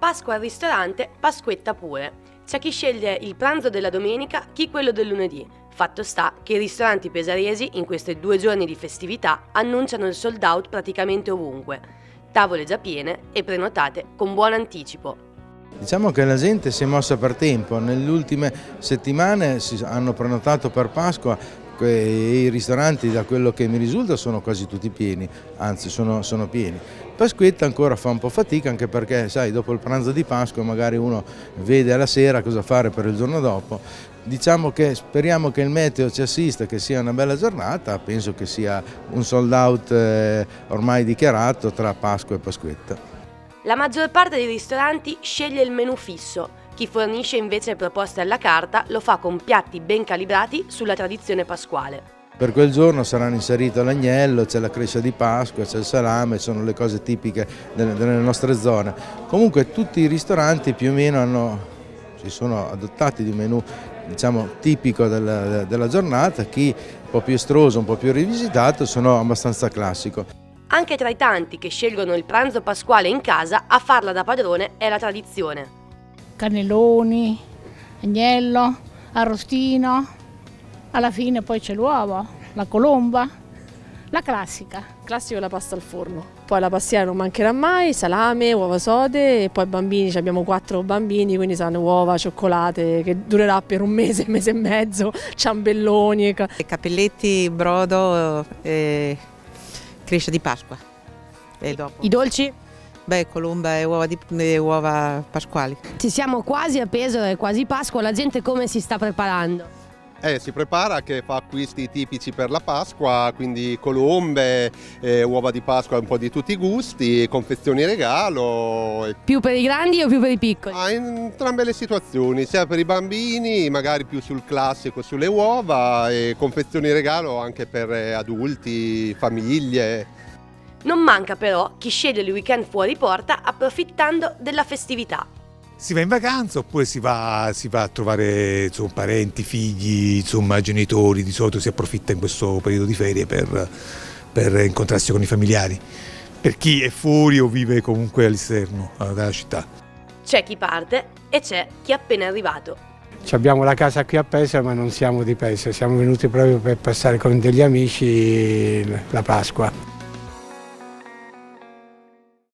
Pasqua al ristorante, Pasquetta pure. C'è chi sceglie il pranzo della domenica, chi quello del lunedì. Fatto sta che i ristoranti pesaresi in questi 2 giorni di festività annunciano il sold out praticamente ovunque. Tavole già piene e prenotate con buon anticipo. Diciamo che la gente si è mossa per tempo, nelle ultime settimane si hanno prenotato per Pasqua e i ristoranti, da quello che mi risulta, sono quasi tutti pieni, anzi sono pieni. Pasquetta ancora fa un po' fatica, anche perché sai, dopo il pranzo di Pasqua magari uno vede alla sera cosa fare per il giorno dopo. Diciamo che speriamo che il meteo ci assista, che sia una bella giornata, penso che sia un sold out ormai dichiarato tra Pasqua e Pasquetta. La maggior parte dei ristoranti sceglie il menù fisso. Chi fornisce invece proposte alla carta lo fa con piatti ben calibrati sulla tradizione pasquale. Per quel giorno saranno inserito l'agnello, c'è la crescia di Pasqua, c'è il salame, sono le cose tipiche delle nostre zone. Comunque tutti i ristoranti più o meno si sono adottati di un menù, diciamo, tipico della giornata, chi un po' più estroso, un po' più rivisitato, sono abbastanza classico. Anche tra i tanti che scelgono il pranzo pasquale in casa, a farla da padrone è la tradizione. Cannelloni, agnello, arrostino, alla fine poi c'è l'uovo, la colomba, la classica. Classico è la pasta al forno, poi la pastiera non mancherà mai, salame, uova sode e poi bambini, abbiamo 4 bambini, quindi saranno uova, cioccolate che durerà per un mese e mezzo, ciambelloni. Cappelletti, brodo e crescia di Pasqua. E dopo? I dolci? Beh, colomba e uova pasquali. Ci siamo quasi a Pesaro, è quasi Pasqua, la gente come si sta preparando? Si prepara, che fa acquisti tipici per la Pasqua, quindi colombe, uova di Pasqua un po' di tutti i gusti, confezioni regalo. Più per i grandi o più per i piccoli? In entrambe le situazioni, sia per i bambini, magari più sul classico, sulle uova, e confezioni regalo anche per adulti, famiglie. Non manca però chi sceglie il weekend fuori porta approfittando della festività. Si va in vacanza oppure si va a trovare, insomma, parenti, figli, insomma, genitori. Di solito si approfitta in questo periodo di ferie per incontrarsi con i familiari, per chi è fuori o vive comunque all'esterno della città. C'è chi parte e c'è chi è appena arrivato. Abbiamo la casa qui a Pesaro, ma non siamo di Pesaro, siamo venuti proprio per passare con degli amici la Pasqua.